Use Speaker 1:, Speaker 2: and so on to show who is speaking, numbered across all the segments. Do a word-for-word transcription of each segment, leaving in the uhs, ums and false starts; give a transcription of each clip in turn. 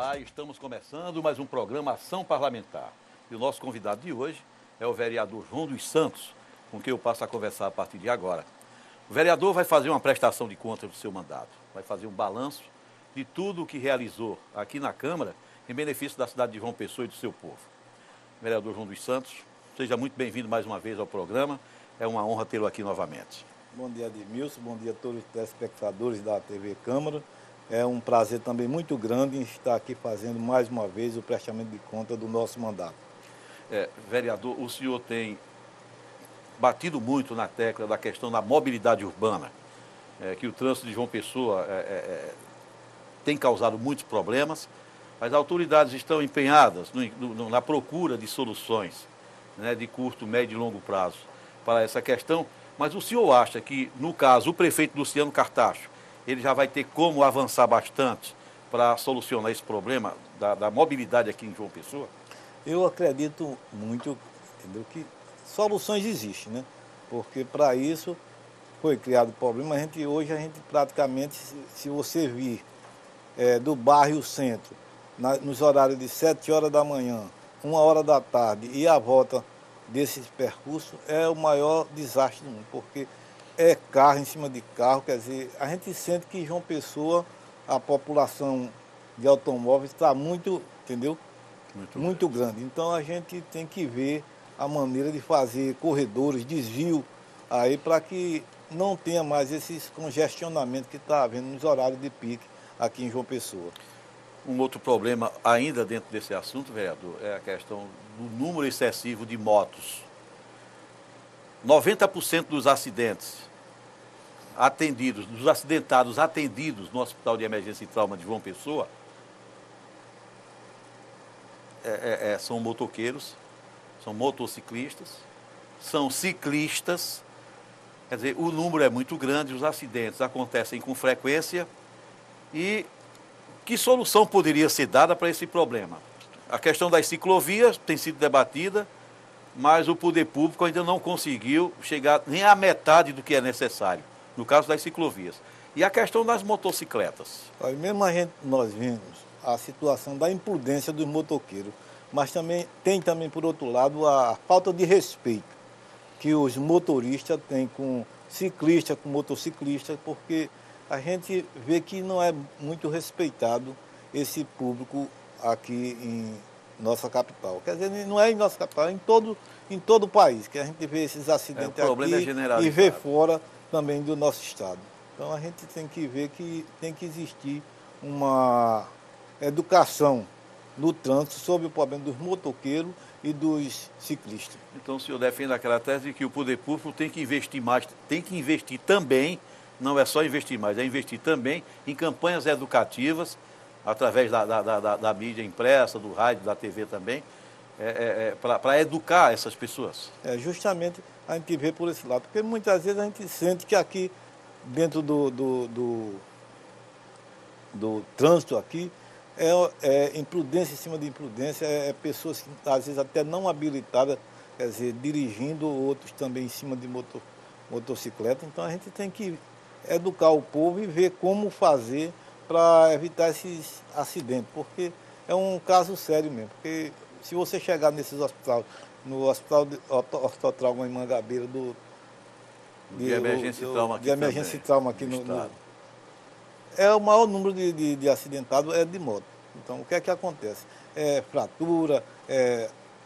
Speaker 1: Olá, estamos começando mais um programa Ação Parlamentar. E o nosso convidado de hoje é o vereador João dos Santos, com quem eu passo a conversar a partir de agora. O vereador vai fazer uma prestação de contas do seu mandato, vai fazer um balanço de tudo o que realizou aqui na Câmara em benefício da cidade de João Pessoa e do seu povo. Vereador João dos Santos, seja muito bem-vindo mais uma vez ao programa. É uma honra tê-lo aqui novamente.
Speaker 2: Bom dia, Edmilson. Bom dia a todos os telespectadores da T V Câmara. É um prazer também muito grande em estar aqui fazendo mais uma vez o prestamento de conta do nosso mandato.
Speaker 1: É, vereador, o senhor tem batido muito na tecla da questão da mobilidade urbana, é, que o trânsito de João Pessoa é, é, tem causado muitos problemas. As autoridades estão empenhadas no, no, na procura de soluções, né, de curto, médio e longo prazo para essa questão. Mas o senhor acha que, no caso, o prefeito Luciano Cartacho, ele já vai ter como avançar bastante para solucionar esse problema da, da mobilidade aqui em João Pessoa?
Speaker 2: Eu acredito muito, entendeu, que soluções existem, né? Porque para isso foi criado o problema. A gente, hoje a gente praticamente, se, se você vir é, do bairro Centro, na, nos horários de sete horas da manhã, uma hora da tarde e a volta desse percurso, é o maior desastre do mundo, porque é carro em cima de carro. Quer dizer, a gente sente que em João Pessoa a população de automóveis está muito, entendeu? Muito, muito grande. grande. Então a gente tem que ver a maneira de fazer corredores, desvio aí para que não tenha mais esses congestionamentos que está havendo nos horários de pique aqui em João Pessoa.
Speaker 1: Um outro problema ainda dentro desse assunto, vereador, é a questão do número excessivo de motos. noventa por cento dos acidentes atendidos, dos acidentados atendidos no Hospital de Emergência e Trauma de João Pessoa, é, é, é, são motoqueiros, são motociclistas, são ciclistas. Quer dizer, o número é muito grande, os acidentes acontecem com frequência. E que solução poderia ser dada para esse problema? A questão das ciclovias tem sido debatida, mas o poder público ainda não conseguiu chegar nem à metade do que é necessário, no caso das ciclovias. E a questão das motocicletas?
Speaker 2: Olha, mesmo a gente, nós vimos a situação da imprudência dos motoqueiros, mas também tem também, por outro lado, a falta de respeito que os motoristas têm com ciclistas, com motociclistas, porque a gente vê que não é muito respeitado esse público aqui em nossa capital. Quer dizer, não é em nossa capital, é em todo, em todo o país, que a gente vê esses acidentes
Speaker 1: é, o problema
Speaker 2: aqui
Speaker 1: é generalizado.
Speaker 2: E vê fora também do nosso estado. Então a gente tem que ver que tem que existir uma educação no trânsito sobre o problema dos motoqueiros e dos ciclistas.
Speaker 1: Então o senhor defende aquela tese de que o poder público tem que investir mais, tem que investir também, não é só investir mais, é investir também em campanhas educativas, através da, da, da, da mídia impressa, do rádio, da T V também, é, é, é, para educar essas pessoas.
Speaker 2: É, justamente a gente vê por esse lado, porque muitas vezes a gente sente que aqui, dentro do, do, do, do trânsito aqui, é, é imprudência em cima de imprudência, é, é pessoas que às vezes até não habilitadas, quer dizer, dirigindo, outros também em cima de motor, motocicleta. Então a gente tem que educar o povo e ver como fazer para evitar esses acidentes, porque é um caso sério mesmo. Porque se você chegar nesses hospitais, no hospital de hospital trauma em Mangabeira, do,
Speaker 1: de, de emergência e trauma aqui,
Speaker 2: de emergência
Speaker 1: também,
Speaker 2: trauma aqui no, no é o maior número de, de, de acidentados é de moto. Então o que é que acontece? É fratura, é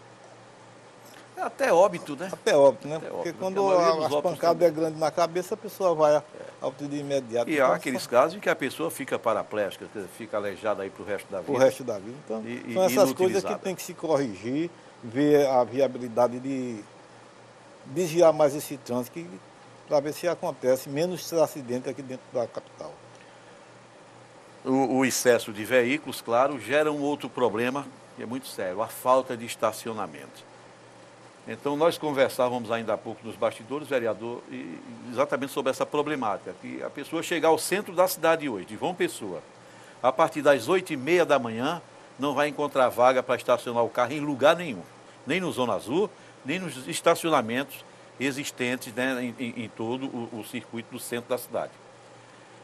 Speaker 1: até óbito, né?
Speaker 2: Até óbito, né?
Speaker 1: Até
Speaker 2: Porque
Speaker 1: óbito,
Speaker 2: quando
Speaker 1: porque
Speaker 2: a, as pancadas é grande na cabeça, a pessoa vai a óbito de imediato.
Speaker 1: E
Speaker 2: então,
Speaker 1: há aqueles só... casos em que a pessoa fica paraplégica, fica aleijada aí para o resto da vida.
Speaker 2: O resto da vida. Então,
Speaker 1: e,
Speaker 2: são essas coisas que tem que se corrigir, ver a viabilidade de desviar mais esse trânsito, para ver se acontece menos acidentes aqui dentro da capital.
Speaker 1: O, o excesso de veículos, claro, gera um outro problema, que é muito sério, a falta de estacionamento. Então, nós conversávamos ainda há pouco nos bastidores, vereador, e, exatamente sobre essa problemática, que a pessoa chegar ao centro da cidade hoje, de João Pessoa, a partir das oito e meia da manhã, não vai encontrar vaga para estacionar o carro em lugar nenhum, nem no Zona Azul, nem nos estacionamentos existentes, né, em, em, em todo o, o circuito do centro da cidade.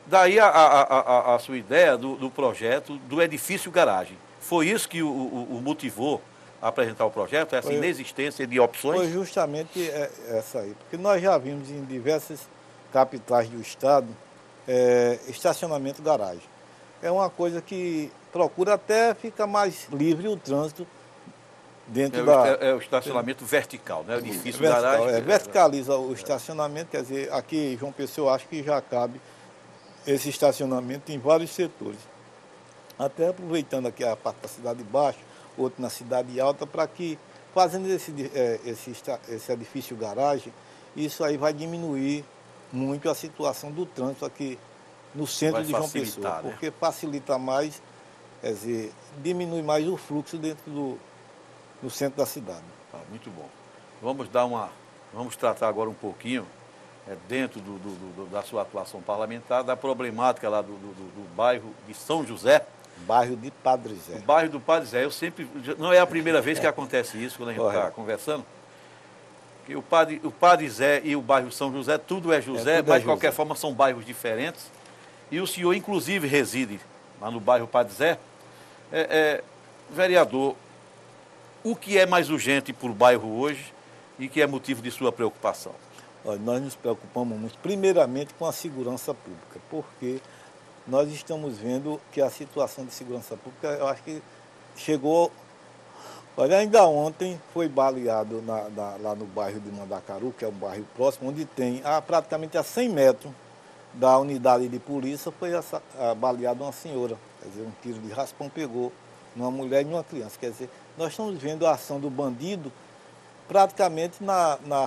Speaker 1: Daí a, a, a, a sua ideia do, do projeto do edifício garagem. Foi isso que o, o, o motivou a apresentar o projeto, essa
Speaker 2: Foi,
Speaker 1: inexistência de opções?
Speaker 2: Foi justamente essa aí, porque nós já vimos em diversas capitais do estado é, estacionamento garagem. É uma coisa que procura até ficar mais livre o trânsito dentro
Speaker 1: é,
Speaker 2: da...
Speaker 1: É, é o estacionamento vertical, né? O edifício
Speaker 2: vertical,
Speaker 1: garagem.
Speaker 2: É, verticaliza o estacionamento, quer dizer, aqui em João Pessoa, acho que já cabe esse estacionamento em vários setores. Até aproveitando aqui a parte da cidade baixa, outro na cidade alta, para que, fazendo esse, esse, esse edifício garagem, isso aí vai diminuir muito a situação do trânsito aqui no centro vai de João Pessoa, porque né? Facilita mais, quer dizer, diminui mais o fluxo dentro do, do centro da cidade.
Speaker 1: Ah, muito bom. Vamos dar uma, vamos tratar agora um pouquinho É, dentro do, do, do, da sua atuação parlamentar, da problemática lá do, do, do bairro de São José.
Speaker 2: Bairro de Padre Zé.
Speaker 1: O bairro do Padre Zé. Eu sempre, não é a primeira vez que acontece isso, quando a gente está conversando. Que o Padre, o Padre Zé e o bairro São José, tudo é José, é, tudo mas é de qualquer José. Forma são bairros diferentes. E o senhor, inclusive, reside lá no bairro Padre Zé. É, é, vereador, o que é mais urgente para o bairro hoje e que é motivo de sua preocupação?
Speaker 2: Nós nos preocupamos muito, primeiramente, com a segurança pública, porque nós estamos vendo que a situação de segurança pública, eu acho que chegou... Olha, ainda ontem foi baleado na, na, lá no bairro de Mandacaru, que é o bairro próximo, onde tem a, praticamente a cem metros da unidade de polícia, foi essa, a, baleada uma senhora. Quer dizer, um tiro de raspão pegou numa mulher e numa criança. Quer dizer, nós estamos vendo a ação do bandido praticamente na... na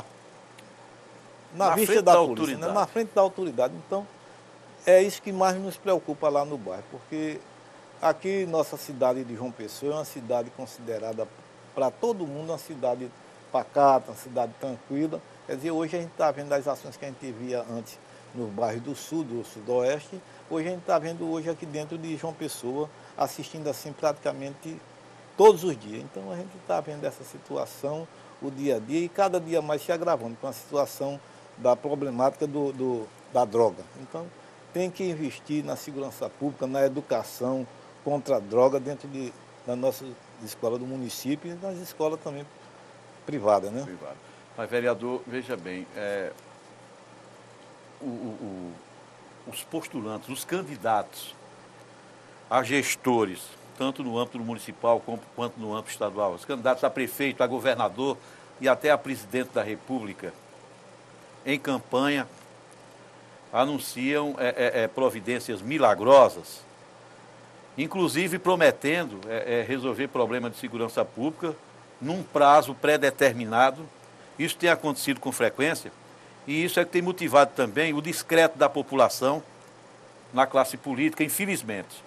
Speaker 2: Na, na vista da, da polícia, né? Na frente da autoridade. Então, é isso que mais nos preocupa lá no bairro, porque aqui, nossa cidade de João Pessoa é uma cidade considerada para todo mundo uma cidade pacata, uma cidade tranquila. Quer dizer, hoje a gente está vendo as ações que a gente via antes no bairro do sul, do sudoeste, hoje a gente está vendo hoje aqui dentro de João Pessoa, assistindo assim praticamente todos os dias. Então, a gente está vendo essa situação, o dia a dia, e cada dia mais se agravando com a situação da problemática do, do, da droga. Então, tem que investir na segurança pública, na educação contra a droga dentro de, da nossa escola do município e nas escolas também privadas, né?
Speaker 1: Privado. Mas, vereador, veja bem, é, o, o, o, os postulantes, os candidatos a gestores, tanto no âmbito municipal quanto no âmbito estadual, os candidatos a prefeito, a governador e até a presidente da República, em campanha, anunciam é, é, é, providências milagrosas, inclusive prometendo é, é, resolver problemas de segurança pública num prazo pré-determinado. Isso tem acontecido com frequência e isso é que tem motivado também o descrédito da população na classe política, infelizmente.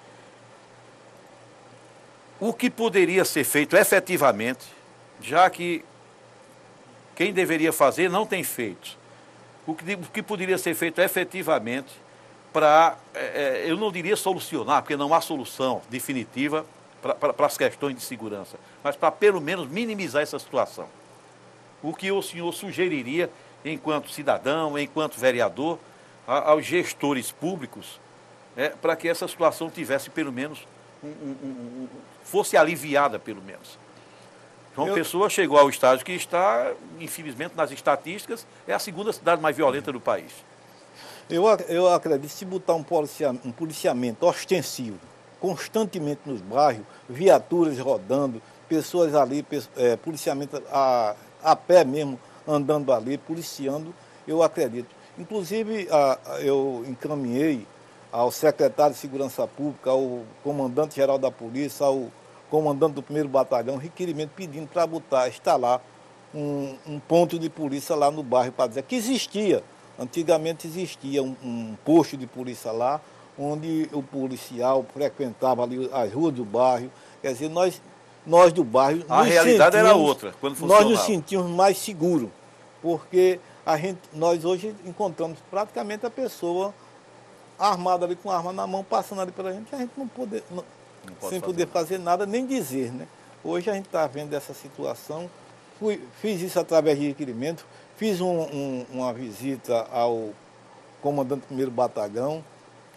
Speaker 1: O que poderia ser feito efetivamente, já que quem deveria fazer não tem feito, o que, o que poderia ser feito efetivamente para, é, eu não diria solucionar, porque não há solução definitiva para as questões de segurança, mas para pelo menos minimizar essa situação. O que o senhor sugeriria, enquanto cidadão, enquanto vereador, a, aos gestores públicos, é, para que essa situação tivesse pelo menos, um, um, um, fosse aliviada pelo menos? João Pessoa chegou ao estágio que está, infelizmente, nas estatísticas, é a segunda cidade mais violenta do país.
Speaker 2: Eu, eu acredito que se botar um policiamento, um policiamento ostensivo, constantemente nos bairros, viaturas rodando, pessoas ali, é, policiamento a, a pé mesmo, andando ali, policiando, eu acredito. Inclusive, a, eu encaminhei ao secretário de Segurança Pública, ao comandante-geral da polícia, ao comandante do primeiro batalhão, requerimento pedindo para botar, instalar um, um ponto de polícia lá no bairro, para dizer que existia, antigamente existia um, um posto de polícia lá, onde o policial frequentava ali as ruas do bairro, quer dizer, nós, nós do bairro...
Speaker 1: A realidade era outra, quando funcionava.
Speaker 2: Nós nos sentimos mais seguros, porque a gente, nós hoje encontramos praticamente a pessoa armada ali com a arma na mão, passando ali pela gente, a gente não pode... Não, Não sem poder fazer nada, nem dizer, né? Hoje a gente está vendo essa situação, fui, fiz isso através de requerimento, fiz um, um, uma visita ao comandante do primeiro batalhão,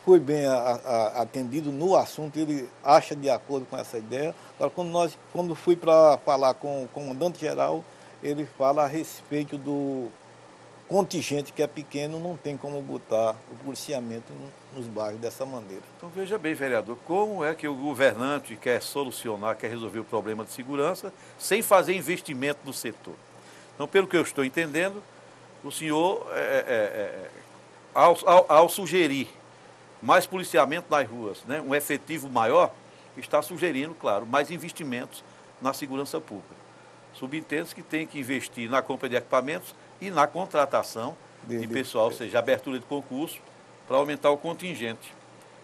Speaker 2: foi bem a, a, atendido no assunto, ele acha de acordo com essa ideia. Agora, quando, nós, quando fui para falar com o comandante-geral, ele fala a respeito do contingente que é pequeno, não tem como botar o policiamento nos bairros dessa maneira.
Speaker 1: Então veja bem, vereador, como é que o governante quer solucionar, quer resolver o problema de segurança sem fazer investimento no setor? Então, pelo que eu estou entendendo, o senhor, é, é, é, ao, ao, ao sugerir mais policiamento nas ruas, né, um efetivo maior, está sugerindo, claro, mais investimentos na segurança pública. Subentende-se que tem que investir na compra de equipamentos e na contratação de, de pessoal, ou seja, abertura de concurso para aumentar o contingente.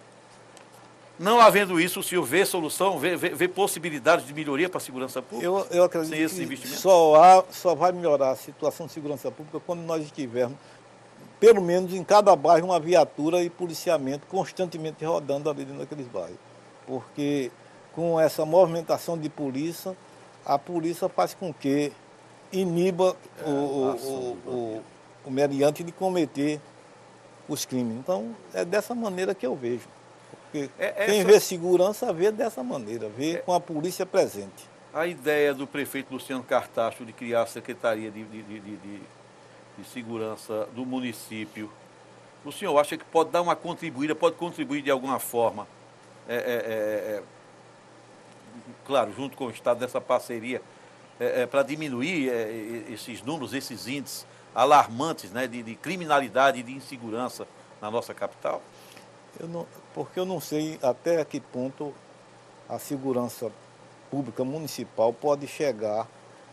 Speaker 1: Não havendo isso, o senhor vê solução, vê, vê, vê possibilidades de melhoria para a segurança pública?
Speaker 2: Eu, eu acredito
Speaker 1: sem esses
Speaker 2: que
Speaker 1: investimentos?
Speaker 2: Só, há, só vai melhorar a situação de segurança pública quando nós estivermos, pelo menos em cada bairro, uma viatura e policiamento constantemente rodando ali dentro daqueles bairros. Porque com essa movimentação de polícia, a polícia faz com que iniba é, o, o, o, o meliante de cometer os crimes. Então, é dessa maneira que eu vejo. Porque é, quem essa... vê segurança vê dessa maneira, vê é... com a polícia presente.
Speaker 1: A ideia do prefeito Luciano Cartacho de criar a Secretaria de, de, de, de, de Segurança do município, o senhor acha que pode dar uma contribuída, pode contribuir de alguma forma, é, é, é, claro, junto com o Estado, dessa parceria, é, é, para diminuir é, esses números, esses índices alarmantes, né, de, de criminalidade e de insegurança na nossa capital?
Speaker 2: Eu não, porque eu não sei até que ponto a segurança pública municipal pode chegar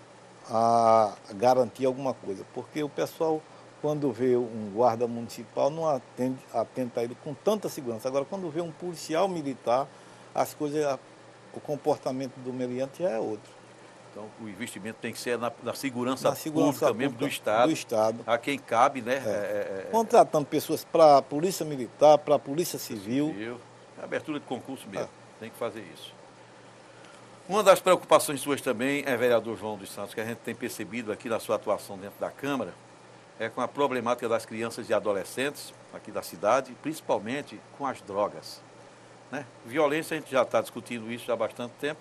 Speaker 2: a garantir alguma coisa. Porque o pessoal, quando vê um guarda municipal, não atende, atenta a ele com tanta segurança. Agora, quando vê um policial militar, as coisas, o comportamento do meliante já é outro.
Speaker 1: Então, o investimento tem que ser na, na segurança,
Speaker 2: na segurança
Speaker 1: pública, mesmo do Estado,
Speaker 2: do Estado,
Speaker 1: a quem cabe, né?
Speaker 2: É.
Speaker 1: É, é,
Speaker 2: Contratando pessoas para a Polícia Militar, para a Polícia Civil.
Speaker 1: Civil. Abertura de concurso mesmo,
Speaker 2: É.
Speaker 1: Tem que fazer isso. Uma das preocupações suas também, é, vereador João dos Santos, que a gente tem percebido aqui na sua atuação dentro da Câmara, é com a problemática das crianças e adolescentes aqui da cidade, principalmente com as drogas, né? Violência, a gente já está discutindo isso já há bastante tempo.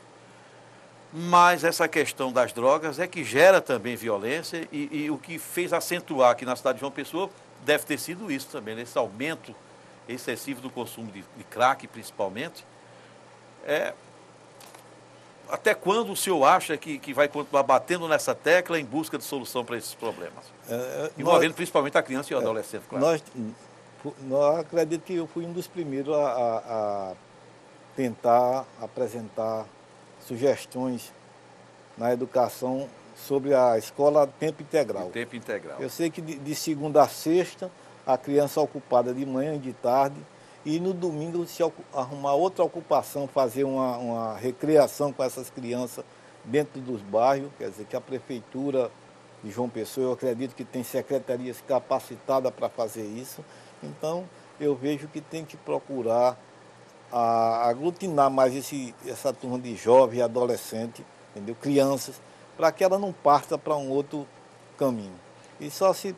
Speaker 1: Mas essa questão das drogas é que gera também violência e, e o que fez acentuar aqui na cidade de João Pessoa deve ter sido isso também, esse aumento excessivo do consumo de, de crack, principalmente. É, até quando o senhor acha que, que vai continuar batendo nessa tecla em busca de solução para esses problemas? É, Envolvendo nós, principalmente a criança e o é, adolescente, claro.
Speaker 2: Nós, nós acredito que eu fui um dos primeiros a, a, a tentar apresentar sugestões na educação sobre a escola tempo integral.
Speaker 1: De tempo integral.
Speaker 2: Eu sei que de, de segunda a sexta, a criança é ocupada de manhã e de tarde, e no domingo se arrumar outra ocupação, fazer uma, uma recreação com essas crianças dentro dos bairros, quer dizer que a prefeitura de João Pessoa, eu acredito que tem secretarias capacitadas para fazer isso, então eu vejo que tem que procurar a aglutinar mais esse, essa turma de jovens e adolescentes, entendeu? Crianças, para que ela não parta para um outro caminho. E só se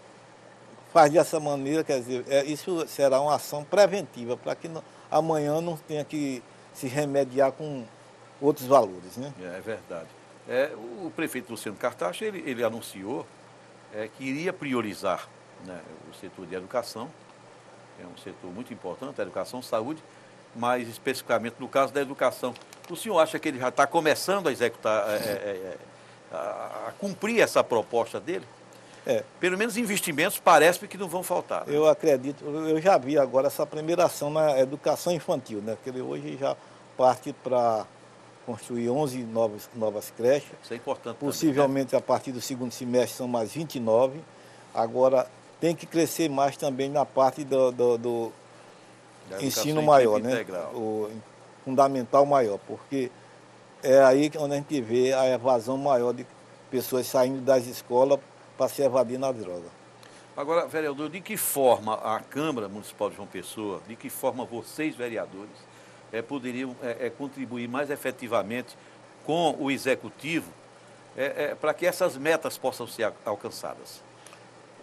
Speaker 2: faz dessa maneira, quer dizer, é, isso será uma ação preventiva, para que não, amanhã não tenha que se remediar com outros valores, né?
Speaker 1: É, é verdade. É, o prefeito Luciano Cartacho, ele, ele anunciou é, que iria priorizar, né, o setor de educação, que é um setor muito importante, a educação, saúde, mais especificamente no caso da educação. O senhor acha que ele já está começando a executar, é, é, a, a cumprir essa proposta dele?
Speaker 2: É.
Speaker 1: Pelo menos investimentos parece que não vão faltar. Né?
Speaker 2: Eu acredito, eu já vi agora essa primeira ação na educação infantil, né? Que ele hoje já parte para construir onze novas, novas creches.
Speaker 1: Isso é importante.
Speaker 2: Possivelmente
Speaker 1: também,
Speaker 2: né? A partir do segundo semestre são mais vinte e nove. Agora tem que crescer mais também na parte do, do, do ensino maior, né?
Speaker 1: Integral.
Speaker 2: O fundamental maior, porque é aí onde a gente vê a evasão maior de pessoas saindo das escolas para se evadir na droga.
Speaker 1: Agora, vereador, de que forma a Câmara Municipal de João Pessoa, de que forma vocês, vereadores, é, poderiam é, é, contribuir mais efetivamente com o Executivo é, é, para que essas metas possam ser alcançadas?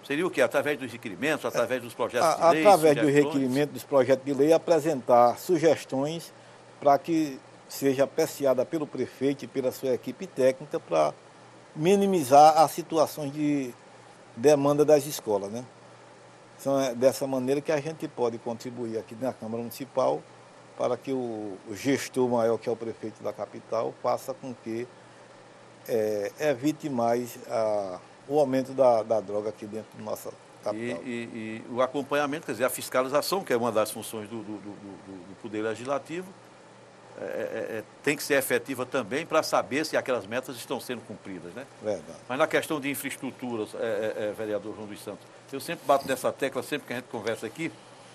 Speaker 1: Seria o quê? Através dos requerimentos, através dos projetos
Speaker 2: A,
Speaker 1: de lei?
Speaker 2: através do requerimento dos projetos de lei, apresentar sugestões para que seja apreciada pelo prefeito e pela sua equipe técnica para minimizar as situações de demanda das escolas, né? Então, é dessa maneira que a gente pode contribuir aqui na Câmara Municipal para que o, o gestor maior, que é o prefeito da capital, faça com que é, evite mais a, o aumento da, da droga aqui dentro da nossa capital.
Speaker 1: E, e, e o acompanhamento, quer dizer, a fiscalização, que é uma das funções do, do, do, do, do Poder Legislativo, é, é, tem que ser efetiva também para saber se aquelas metas estão sendo cumpridas, né?
Speaker 2: Verdade.
Speaker 1: Mas na questão de infraestruturas, é, é, é, vereador João dos Santos, eu sempre bato nessa tecla, sempre que a gente conversa aqui,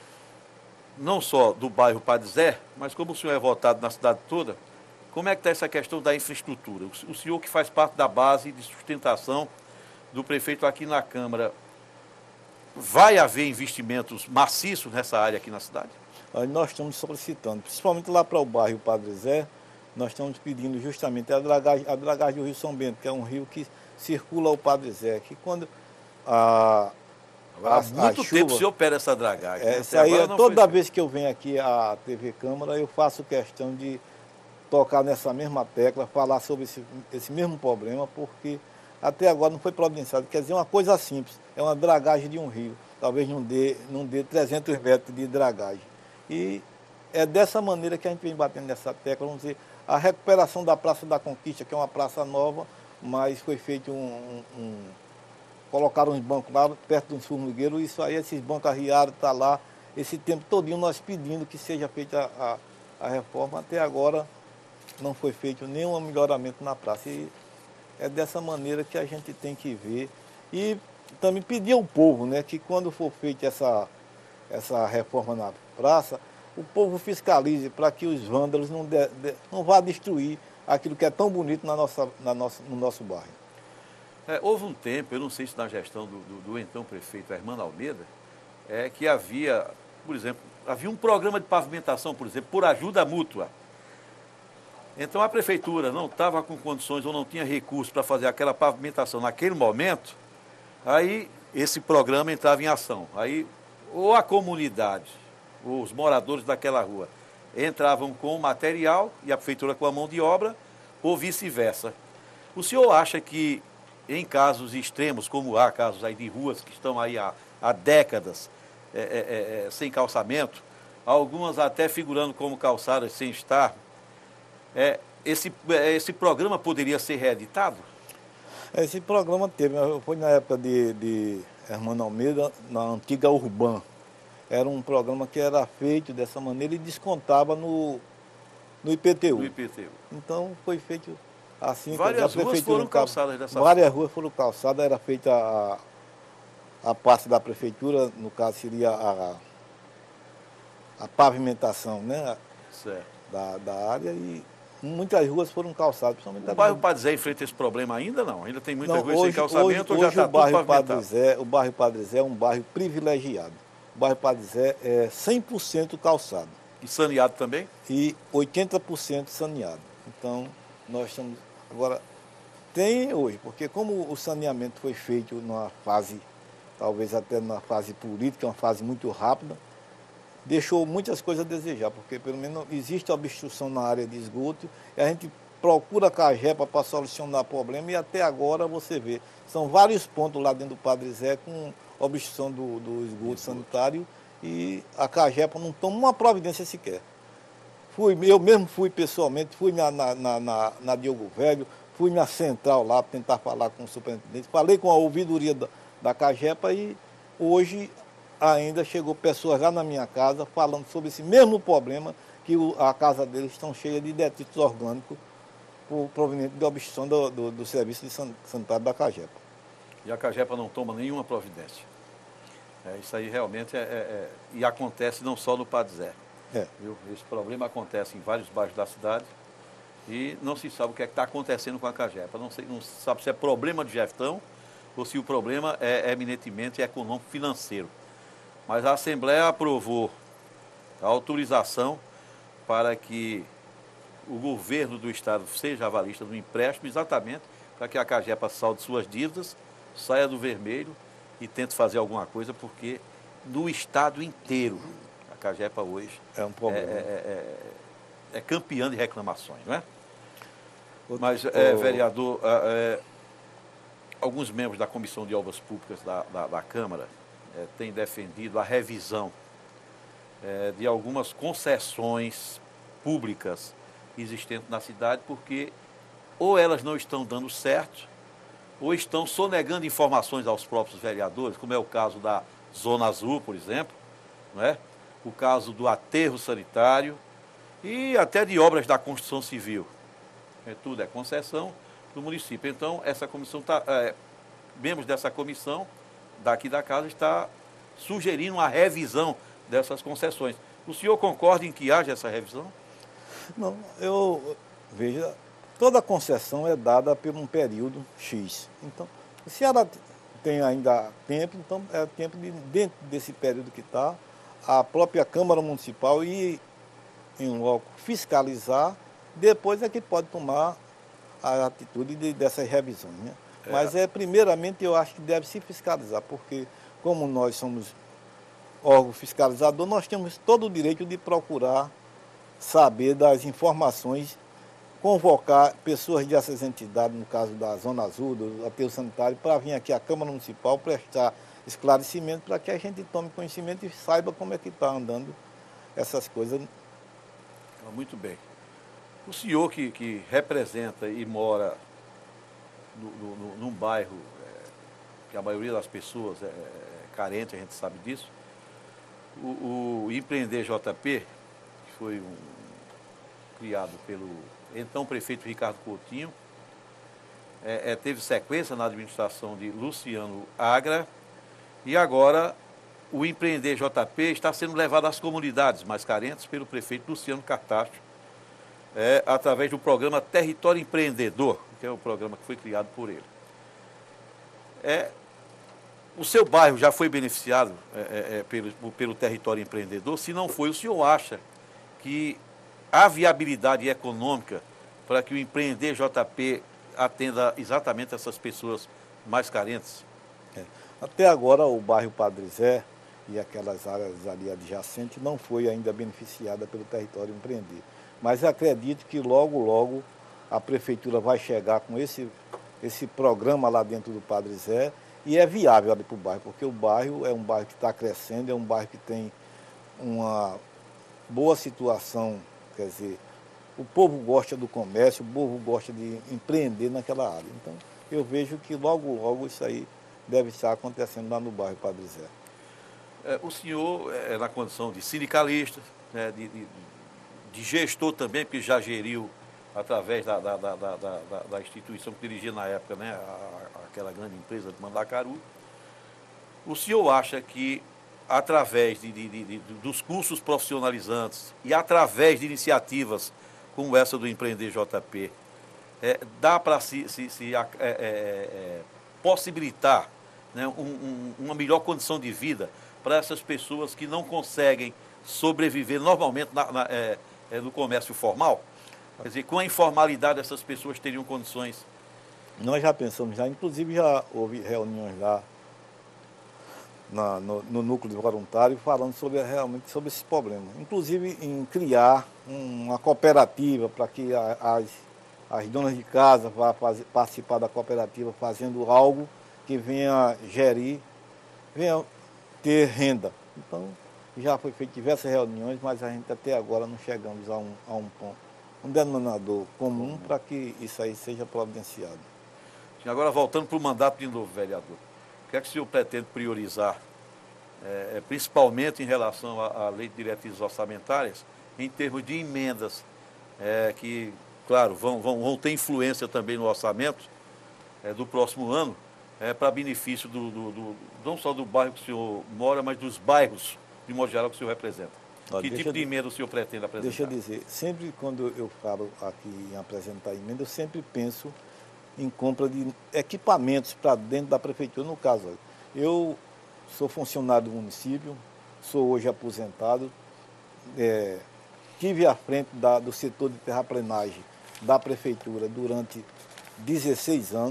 Speaker 1: não só do bairro Padre Zé, mas como o senhor é votado na cidade toda, como é que está essa questão da infraestrutura? O senhor que faz parte da base de sustentação do prefeito aqui na Câmara, vai haver investimentos maciços nessa área aqui na cidade?
Speaker 2: Nós estamos solicitando, principalmente lá para o bairro Padre Zé, nós estamos pedindo justamente a dragagem, a dragagem do Rio São Bento, que é um rio que circula o Padre Zé, que quando a,
Speaker 1: Agora,
Speaker 2: a,
Speaker 1: há muito
Speaker 2: a
Speaker 1: tempo
Speaker 2: chuva,
Speaker 1: se opera essa dragagem.
Speaker 2: É,
Speaker 1: né?
Speaker 2: isso aí, toda
Speaker 1: foi...
Speaker 2: vez que eu venho aqui à T V Câmara, eu faço questão de tocar nessa mesma tecla, falar sobre esse, esse mesmo problema, porque até agora não foi providenciado. Quer dizer, uma coisa simples, é uma dragagem de um rio, talvez não dê, não dê trezentos metros de dragagem. E é dessa maneira que a gente vem batendo nessa tecla, vamos dizer, a recuperação da Praça da Conquista, que é uma praça nova, mas foi feito um... um, um colocaram uns bancos lá perto de um formigueiro, isso aí, esses bancos arriados, está lá, esse tempo todinho nós pedindo que seja feita a, a, a reforma, até agora não foi feito nenhum melhoramento na praça. E é dessa maneira que a gente tem que ver. E também pedir ao povo, né, que quando for feita essa, essa reforma na praça, o povo fiscalize para que os vândalos não, de, de, não vá destruir aquilo que é tão bonito na nossa, na nossa, no nosso bairro.
Speaker 1: É, houve um tempo, eu não sei se na gestão do, do, do então prefeito Armando Almeida, é, que havia, por exemplo, havia um programa de pavimentação, por exemplo, por ajuda mútua. Então a prefeitura não estava com condições ou não tinha recursos para fazer aquela pavimentação naquele momento, aí esse programa entrava em ação. Aí ou a comunidade, ou os moradores daquela rua, entravam com o material e a prefeitura com a mão de obra, ou vice-versa. O senhor acha que em casos extremos, como há casos aí de ruas que estão aí há, há décadas é, é, é, sem calçamento, algumas até figurando como calçadas sem estar, é, esse, esse programa poderia ser reeditado?
Speaker 2: Esse programa teve, foi na época de, de Armando Almeida, na antiga Urban. Era um programa que era feito dessa maneira e descontava no, no I P T U.
Speaker 1: No I P T U.
Speaker 2: Então foi feito assim.
Speaker 1: Várias ruas foram calçadas dessa forma.
Speaker 2: Várias ruas foram calçadas, era feita a, a parte da prefeitura, no caso seria a, a pavimentação, né?
Speaker 1: Certo.
Speaker 2: Da, da área, e muitas ruas foram calçadas.
Speaker 1: O bairro Padre Zé enfrenta esse problema ainda não? Ainda tem muitas
Speaker 2: não,
Speaker 1: ruas
Speaker 2: hoje,
Speaker 1: sem calçamento
Speaker 2: hoje,
Speaker 1: ou já
Speaker 2: hoje
Speaker 1: está
Speaker 2: o bairro
Speaker 1: tudo pavimentado?
Speaker 2: Padre Zé, o bairro Padre Zé é um bairro privilegiado. O bairro Padre Zé é cem por cento calçado.
Speaker 1: E saneado também?
Speaker 2: E oitenta por cento saneado. Então, nós estamos... Agora, tem hoje, porque como o saneamento foi feito numa fase, talvez até numa fase política, uma fase muito rápida, deixou muitas coisas a desejar, porque pelo menos existe obstrução na área de esgoto, e a gente procura a Cagepa para solucionar o problema, e até agora você vê, são vários pontos lá dentro do Padre Zé com obstrução do, do esgoto sanitário, e a Cagepa não toma uma providência sequer. Fui, eu mesmo fui pessoalmente, fui na, na, na, na Diogo Velho, fui na central lá para tentar falar com o superintendente, falei com a ouvidoria da, da Cagepa, e hoje ainda chegou pessoas lá na minha casa falando sobre esse mesmo problema, que o, a casa deles estão cheia de detritos orgânicos por, proveniente da obstrução do, do, do serviço de san, sanitário da Cagepa.
Speaker 1: E a Cagepa não toma nenhuma providência. É, isso aí realmente é, é, é... E acontece não só no Padre Zé.
Speaker 2: É.
Speaker 1: Viu? Esse problema acontece em vários bairros da cidade e não se sabe o que é que está acontecendo com a Cagepa. Não, sei, não se sabe se é problema de gestão ou se o problema é eminentemente econômico-financeiro. Mas a Assembleia aprovou a autorização para que o governo do Estado seja avalista do empréstimo, exatamente para que a Cagepa salde suas dívidas, saia do vermelho e tento fazer alguma coisa, porque no estado inteiro, a Cagepa hoje
Speaker 2: é um problema.
Speaker 1: É, é, é, é campeã de reclamações, não é?
Speaker 2: Outro,
Speaker 1: Mas, é, vereador, é, alguns membros da Comissão de Obras Públicas da, da, da Câmara é, têm defendido a revisão é, de algumas concessões públicas existentes na cidade, porque ou elas não estão dando certo, ou estão sonegando informações aos próprios vereadores, como é o caso da Zona Azul, por exemplo, não é? O caso do aterro sanitário e até de obras da construção civil. É, tudo é concessão do município. Então, essa comissão está, é, membros dessa comissão daqui da casa está sugerindo uma revisão dessas concessões. O senhor concorda em que haja essa revisão?
Speaker 2: Não, eu vejo, toda concessão é dada por um período X. Então, se ela tem ainda tempo, então é tempo de, dentro desse período que está, a própria Câmara Municipal ir em loco fiscalizar, depois é que pode tomar a atitude de, dessas revisões. Né? É. Mas, é, primeiramente, eu acho que deve se fiscalizar, porque como nós somos órgão fiscalizador, nós temos todo o direito de procurar saber das informações, convocar pessoas dessas entidades, no caso da Zona Azul, do aterro sanitário, para vir aqui à Câmara Municipal prestar esclarecimento para que a gente tome conhecimento e saiba como é que está andando essas coisas.
Speaker 1: Muito bem. O senhor que, que representa e mora no, no, num bairro é, que a maioria das pessoas é, é carente, a gente sabe disso, o, o Empreender J P, que foi um, criado pelo então prefeito Ricardo Coutinho, é, é, teve sequência na administração de Luciano Agra, e agora o Empreender J P está sendo levado às comunidades mais carentes pelo prefeito Luciano Cartacho, é, através do programa Território Empreendedor, que é o programa que foi criado por ele. É, o seu bairro já foi beneficiado é, é, pelo, pelo Território Empreendedor? Se não foi, o senhor acha que há viabilidade econômica para que o Empreender J P atenda exatamente essas pessoas mais carentes?
Speaker 2: É. Até agora o bairro Padre Zé e aquelas áreas ali adjacentes não foi ainda beneficiada pelo Território Empreender. Mas acredito que logo, logo a prefeitura vai chegar com esse, esse programa lá dentro do Padre Zé, e é viável ali para o bairro, porque o bairro é um bairro que está crescendo, é um bairro que tem uma boa situação, quer dizer, o povo gosta do comércio, o povo gosta de empreender naquela área. Então, eu vejo que logo, logo isso aí deve estar acontecendo lá no bairro Padre Zé.
Speaker 1: É, o senhor é na condição de sindicalista, né, de, de, de gestor também, porque já geriu através da, da, da, da, da, da instituição que dirigia na época, né, a, aquela grande empresa de Mandacaru. O senhor acha que através de, de, de, de, dos cursos profissionalizantes e através de iniciativas como essa do Empreender J P, é, dá para se, se, se é, é, é, possibilitar, né, um, um, uma melhor condição de vida para essas pessoas que não conseguem sobreviver normalmente na, na, é, é, no comércio formal? Quer dizer, com a informalidade essas pessoas teriam condições?
Speaker 2: Nós já pensamos, já, inclusive já houve reuniões lá na, no, no núcleo de voluntário falando sobre, realmente sobre esse problema. Inclusive em criar uma cooperativa para que a, as, as donas de casa vá fazer, participar da cooperativa fazendo algo que venha gerir, venha ter renda. Então, já foi feito diversas reuniões, mas a gente até agora não chegamos a um, a um ponto, um denominador comum para que isso aí seja providenciado.
Speaker 1: Agora, voltando para o mandato de novo, vereador, o que é que o senhor pretende priorizar, é, principalmente em relação à, à lei de diretrizes orçamentárias, em termos de emendas, é, que, claro, vão, vão, vão ter influência também no orçamento é, do próximo ano, é, para benefício do, do, do, não só do bairro que o senhor mora, mas dos bairros, de modo geral, que o senhor representa? Olha, que tipo de emenda o senhor pretende apresentar?
Speaker 2: Deixa eu dizer, sempre quando eu falo aqui em apresentar emenda, eu sempre penso em compra de equipamentos para dentro da prefeitura. No caso, eu sou funcionário do município, sou hoje aposentado, é, estive à frente da, do setor de terraplenagem da prefeitura durante dezesseis anos,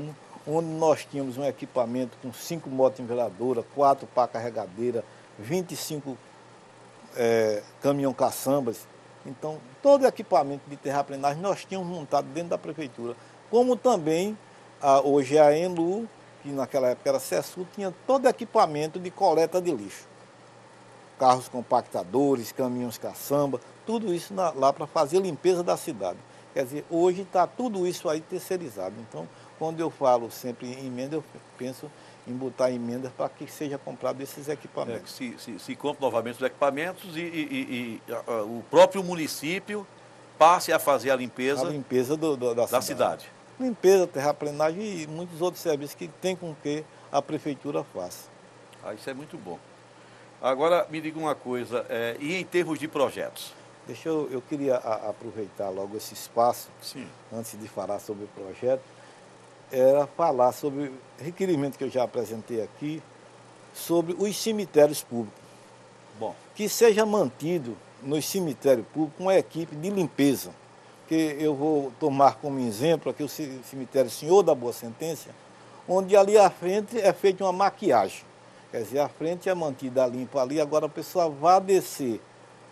Speaker 2: onde nós tínhamos um equipamento com cinco motos niveladoras, quatro pá carregadeira, vinte e cinco é, caminhão caçambas. Então, todo o equipamento de terraplenagem nós tínhamos montado dentro da prefeitura. Como também, a, hoje a Enlu, que naquela época era CESUL, tinha todo o equipamento de coleta de lixo. Carros compactadores, caminhões caçamba, tudo isso na, lá para fazer a limpeza da cidade. Quer dizer, hoje está tudo isso aí terceirizado. Então, quando eu falo sempre em emenda, eu penso em botar emendas para que seja comprado esses equipamentos.
Speaker 1: É, que se, se, se compre novamente os equipamentos e, e, e a, a, o próprio município passe a fazer a limpeza,
Speaker 2: a limpeza do, do, da,
Speaker 1: da
Speaker 2: cidade.
Speaker 1: cidade.
Speaker 2: Limpeza, terraplenagem e muitos outros serviços que tem com que a prefeitura faça.
Speaker 1: Ah, isso é muito bom. Agora, me diga uma coisa, é, e em termos de projetos?
Speaker 2: Deixa eu, eu queria a, aproveitar logo esse espaço,
Speaker 1: Sim.
Speaker 2: Antes de falar sobre o projeto, era falar sobre o requerimento que eu já apresentei aqui, sobre os cemitérios públicos.
Speaker 1: Bom.
Speaker 2: Que seja mantido nos cemitérios públicos uma equipe de limpeza. Que eu vou tomar como exemplo aqui o cemitério Senhor da Boa Sentença, onde ali à frente é feita uma maquiagem. Quer dizer, a frente é mantida limpa ali, agora a pessoa vai descer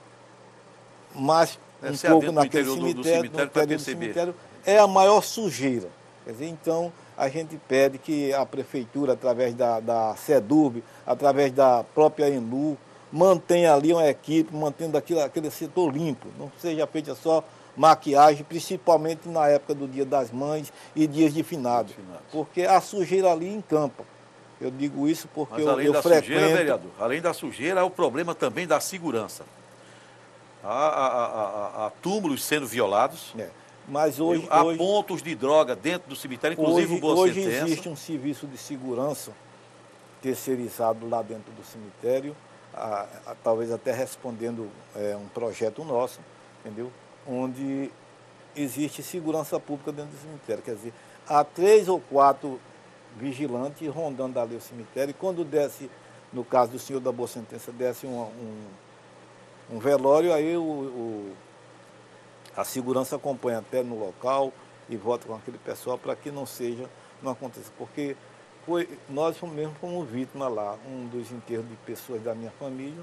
Speaker 2: mais um
Speaker 1: Essa
Speaker 2: pouco
Speaker 1: é
Speaker 2: naquele
Speaker 1: do,
Speaker 2: cemitério,
Speaker 1: do cemitério para
Speaker 2: no
Speaker 1: perceber.
Speaker 2: Cemitério, é a maior sujeira. Quer dizer, então a gente pede que a prefeitura, através da, da SEDURB, através da própria Enlu, mantenha ali uma equipe, mantendo aquilo, aquele setor limpo, não seja feita só maquiagem, principalmente na época do Dia das Mães e dias de finado, porque a sujeira ali encampa. Eu digo isso porque
Speaker 1: Mas
Speaker 2: eu,
Speaker 1: além
Speaker 2: eu
Speaker 1: da
Speaker 2: frequento...
Speaker 1: sujeira, vereador, além da sujeira, há o problema também da segurança. Há, há, há, há túmulos sendo violados,
Speaker 2: é, mas hoje,
Speaker 1: há
Speaker 2: hoje,
Speaker 1: pontos de droga dentro do cemitério, inclusive
Speaker 2: hoje,
Speaker 1: o Boa
Speaker 2: hoje
Speaker 1: Sentença.
Speaker 2: existe um serviço de segurança terceirizado lá dentro do cemitério, a, a, talvez até respondendo é, um projeto nosso, entendeu? Onde existe segurança pública dentro do cemitério. Quer dizer, há três ou quatro vigilantes rondando ali o cemitério, e quando desce, no caso do Senhor da Boa Sentença, desce um, um, um velório, aí o, o, a segurança acompanha até no local e volta com aquele pessoal para que não seja, não aconteça. Porque foi, nós mesmo fomos vítimas lá, um dos enterros de pessoas da minha família,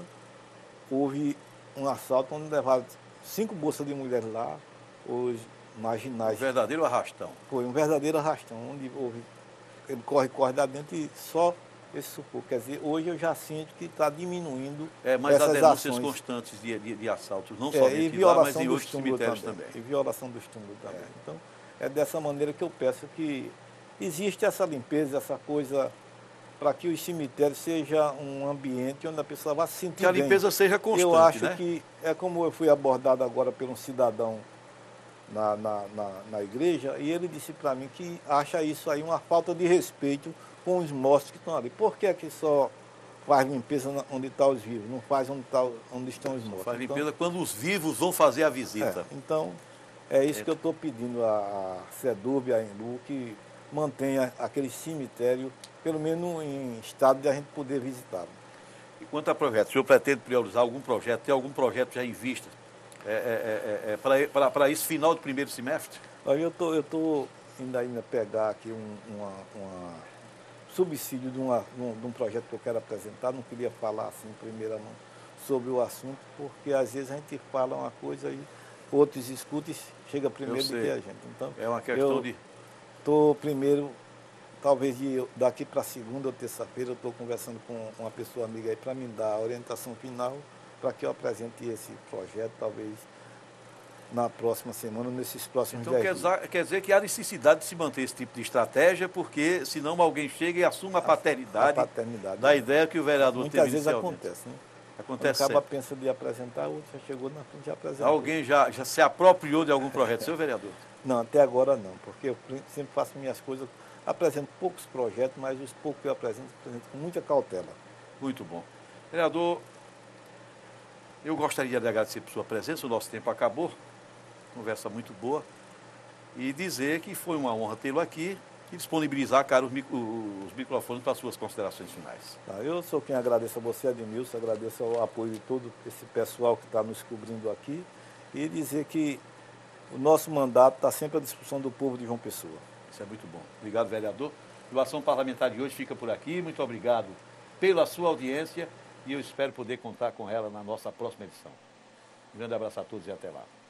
Speaker 2: houve um assalto onde levaram cinco bolsas de mulheres lá, os marginais.
Speaker 1: Um verdadeiro arrastão.
Speaker 2: Foi um verdadeiro arrastão, onde houve, ele corre, corre lá dentro e só esse sufoco. Quer dizer, hoje eu já sinto que está diminuindo
Speaker 1: é, mas
Speaker 2: essas
Speaker 1: há denúncias
Speaker 2: ações.
Speaker 1: constantes de, de, de assaltos, não
Speaker 2: é,
Speaker 1: somente lá, mas em outros cemitérios também. também.
Speaker 2: E violação dos túmulos também.
Speaker 1: É.
Speaker 2: Então, é dessa maneira que eu peço que existe essa limpeza, essa coisa, para que os cemitérios seja um ambiente onde a pessoa vá se sentir
Speaker 1: que a limpeza
Speaker 2: bem.
Speaker 1: seja constante,
Speaker 2: eu acho
Speaker 1: né?
Speaker 2: que é como eu fui abordado agora por um cidadão na, na, na, na igreja, e ele disse para mim que acha isso aí uma falta de respeito com os mortos que estão ali. Por que é que só faz limpeza onde estão os vivos, não faz onde, tá, onde estão os mortos?
Speaker 1: Faz limpeza
Speaker 2: então,
Speaker 1: quando os vivos vão fazer a visita.
Speaker 2: É, então, é isso é. que eu estou pedindo à SEDURB, à Enlu, que mantenha aquele cemitério, pelo menos em estado de a gente poder visitá-lo.
Speaker 1: E quanto a projetos, o senhor pretende priorizar algum projeto? Tem algum projeto já em vista é, é, é, é, para esse final do primeiro semestre?
Speaker 2: Olha, eu tô, estou indo ainda pegar aqui um uma, uma subsídio de, uma, de um projeto que eu quero apresentar, não queria falar assim em primeira mão sobre o assunto, porque às vezes a gente fala uma coisa e outros escutam e chega primeiro do que a gente. Então,
Speaker 1: é uma questão
Speaker 2: eu
Speaker 1: de...
Speaker 2: Estou primeiro, talvez de, daqui para segunda ou terça-feira, eu estou conversando com uma pessoa amiga aí para me dar a orientação final para que eu apresente esse projeto, talvez na próxima semana, nesses próximos
Speaker 1: então,
Speaker 2: dez
Speaker 1: quer dizer, quer dizer que há necessidade de se manter esse tipo de estratégia, porque senão alguém chega e assuma a paternidade, a paternidade da né? ideia que o vereador
Speaker 2: Muitas
Speaker 1: teve
Speaker 2: vezes acontece, né?
Speaker 1: Acontece
Speaker 2: acaba pensando de apresentar, outro já chegou na frente de apresentar.
Speaker 1: Alguém já, já se apropriou de algum projeto, seu vereador?
Speaker 2: Não, até agora não, porque eu sempre faço minhas coisas, apresento poucos projetos, mas os poucos que eu apresento, eu apresento com muita cautela.
Speaker 1: Muito bom. Vereador, eu gostaria de agradecer por sua presença, o nosso tempo acabou, conversa muito boa, e dizer que foi uma honra tê-lo aqui e disponibilizar, cara, os, micro, os microfones para as suas considerações finais.
Speaker 2: Tá, eu sou quem agradeço a você, Admilson, agradeço o apoio de todo esse pessoal que está nos cobrindo aqui, e dizer que o nosso mandato está sempre à disposição do povo de João Pessoa.
Speaker 1: Isso é muito bom. Obrigado, vereador. O Ação Parlamentar de hoje fica por aqui. Muito obrigado pela sua audiência e eu espero poder contar com ela na nossa próxima edição. Um grande abraço a todos e até lá.